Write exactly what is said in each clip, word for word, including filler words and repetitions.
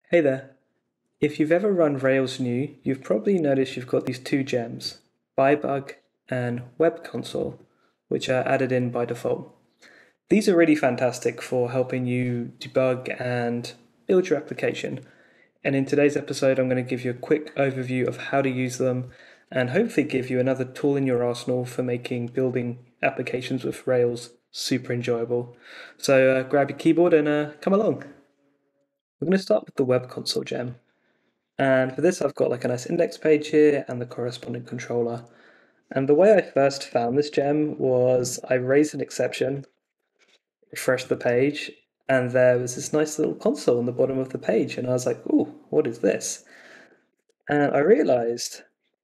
Hey there. If you've ever run Rails new, you've probably noticed you've got these two gems, Bybug and Web Console, which are added in by default. These are really fantastic for helping you debug and build your application. And in today's episode, I'm going to give you a quick overview of how to use them and hopefully give you another tool in your arsenal for making building applications with Rails super enjoyable. So uh, grab your keyboard and uh, come along. We're going to start with the Web Console gem. And for this, I've got like a nice index page here and the corresponding controller. And the way I first found this gem was I raised an exception, refreshed the page, and there was this nice little console on the bottom of the page. And I was like, "Ooh, what is this?" And I realized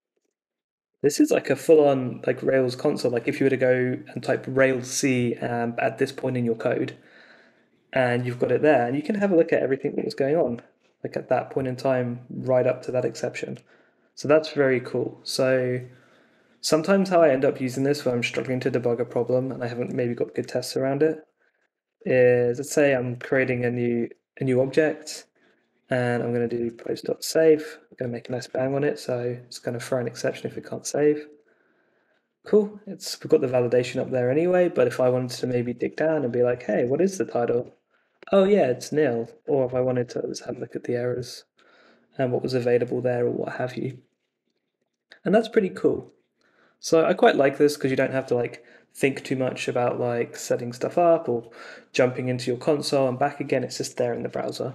this is like a full-on like Rails console. Like if you were to go and type Rails C um, at this point in your code, and you've got it there, and you can have a look at everything that was going on, like at that point in time, right up to that exception. So that's very cool. So sometimes how I end up using this when I'm struggling to debug a problem and I haven't maybe got good tests around it is, let's say I'm creating a new a new object and I'm going to do post.save. I'm going to make a nice bang on it, so it's going to throw an exception if it can't save. Cool, it's we've got the validation up there anyway, but if I wanted to maybe dig down and be like, hey, what is the title? Oh yeah, it's nil. Or if I wanted to just have a look at the errors and what was available there or what have you. And that's pretty cool. So I quite like this because you don't have to like think too much about like setting stuff up or jumping into your console and back again. It's just there in the browser.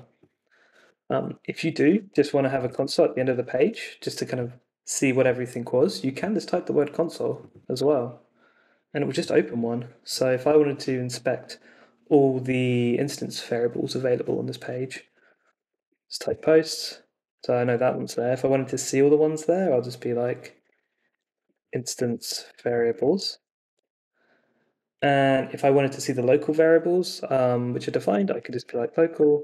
Um, if you do just want to have a console at the end of the page, just to kind of see what everything was, you can just type the word console as well, and it will just open one. So if I wanted to inspect all the instance variables available on this page, just type posts. So I know that one's there. If I wanted to see all the ones there, I'll just be like instance variables. And if I wanted to see the local variables, um, which are defined, I could just be like local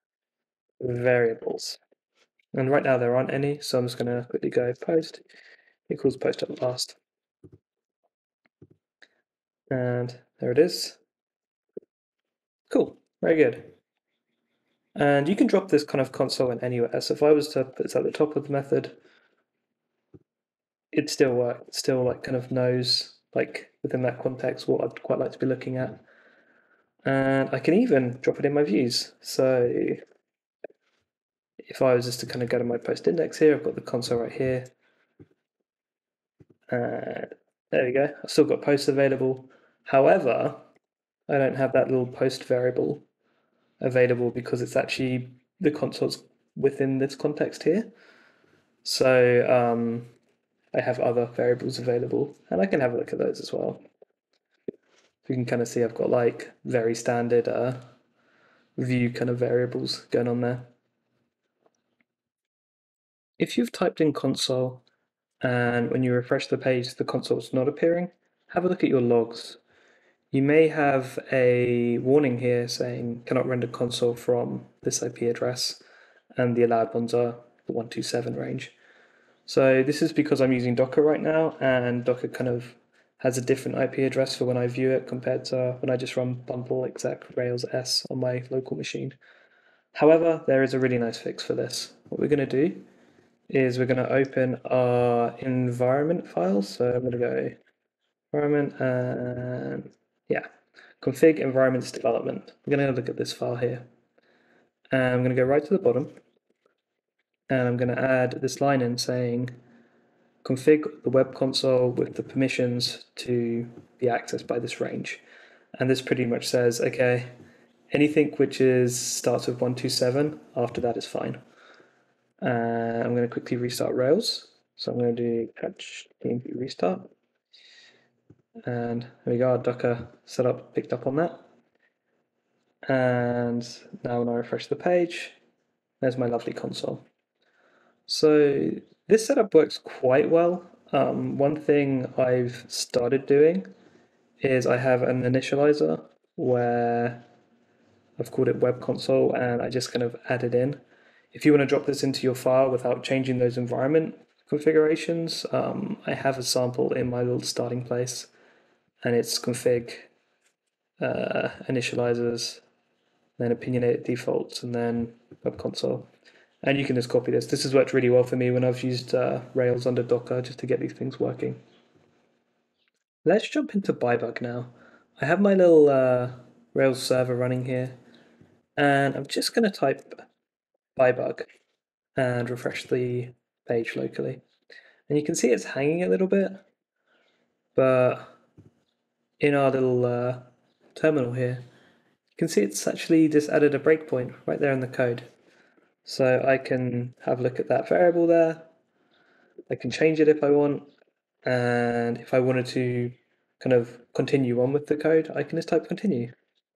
variables. And right now there aren't any, so I'm just going to quickly go post equals post at last. And there it is. Cool, very good. And you can drop this kind of console in anywhere. So if I was to put this at the top of the method, it'd still work. It still like kind of knows like within that context what I'd quite like to be looking at. And I can even drop it in my views. So if I was just to kind of go to my post index here, I've got the console right here. And there we go. I've still got posts available. However, I don't have that little post variable available because it's actually the console's within this context here. So um, I have other variables available, and I can have a look at those as well. You can kind of see I've got like very standard uh, view kind of variables going on there. If you've typed in console and when you refresh the page the console's not appearing, have a look at your logs. You may have a warning here saying cannot render console from this I P address, and the allowed ones are the one two seven range. So this is because I'm using Docker right now, and Docker kind of has a different I P address for when I view it compared to when I just run bundle exec rails s on my local machine. However, there is a really nice fix for this. What we're going to do is we're going to open our environment files. So I'm going to go environment and yeah, config environments development. We're going to look at this file here. And I'm going to go right to the bottom. And I'm going to add this line in saying config the web console with the permissions to be accessed by this range. And this pretty much says, okay, anything which is starts with one two seven, after that is fine. Uh, I'm going to quickly restart Rails. So I'm going to do patch tmp restart. And there we go, our Docker setup picked up on that. And now when I refresh the page, there's my lovely console. So this setup works quite well. Um, one thing I've started doing is I have an initializer where I've called it web console and I just kind of add it in. If you want to drop this into your file without changing those environment configurations, um, I have a sample in my little starting place, and it's config uh, initializers, then opinionated defaults, and then web console. And you can just copy this. This has worked really well for me when I've used uh, Rails under Docker just to get these things working. Let's jump into Bybug now. I have my little uh, Rails server running here, and I'm just going to type Bybug and refresh the page locally. And you can see it's hanging a little bit, but in our little uh, terminal here, you can see it's actually just added a breakpoint right there in the code. So I can have a look at that variable there. I can change it if I want, and if I wanted to kind of continue on with the code, I can just type continue,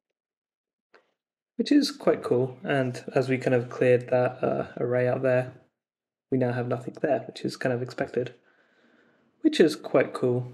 which is quite cool. And as we kind of cleared that uh, array out there, we now have nothing there, which is kind of expected, which is quite cool.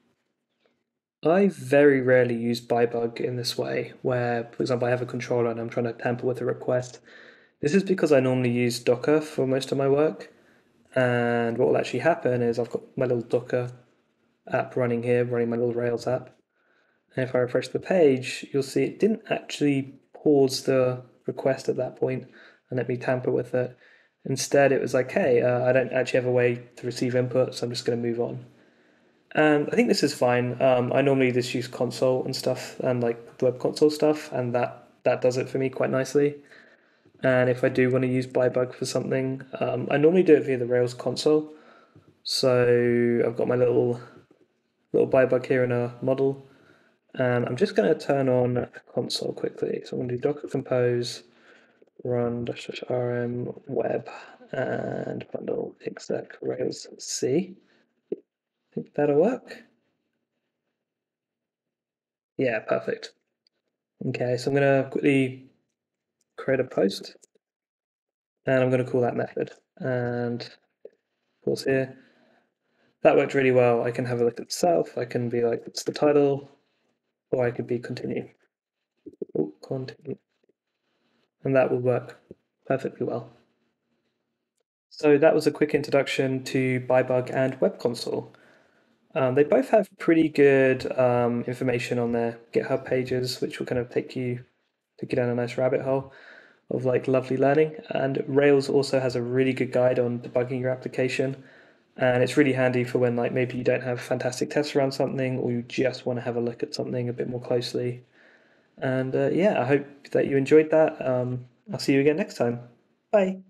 I very rarely use Bybug in this way, where, for example, I have a controller and I'm trying to tamper with a request. This is because I normally use Docker for most of my work, and what will actually happen is I've got my little Docker app running here, running my little Rails app, and if I refresh the page, you'll see it didn't actually pause the request at that point and let me tamper with it. Instead, it was like, hey, uh, I don't actually have a way to receive input, so I'm just going to move on. And I think this is fine. Um, I normally just use console and stuff and like the web console stuff, and that, that does it for me quite nicely. And if I do want to use Bybug for something, um, I normally do it via the Rails console. So I've got my little little Bybug here in a model, and I'm just going to turn on a console quickly. So I'm going to do docker compose run dash dash rm web and bundle exec rails c. I think that'll work. Yeah, perfect. Okay, so I'm going to quickly create a post, and I'm going to call that method. And of course here, that worked really well. I can have a look at itself. I can be like, it's the title, or I could be continue. Oh, continue. And that will work perfectly well. So that was a quick introduction to Bybug and Web Console. Um, they both have pretty good um, information on their GitHub pages, which will kind of take you take you down a nice rabbit hole of like lovely learning. And Rails also has a really good guide on debugging your application, and it's really handy for when like maybe you don't have fantastic tests around something, or you just want to have a look at something a bit more closely. And uh, yeah, I hope that you enjoyed that. Um, I'll see you again next time. Bye.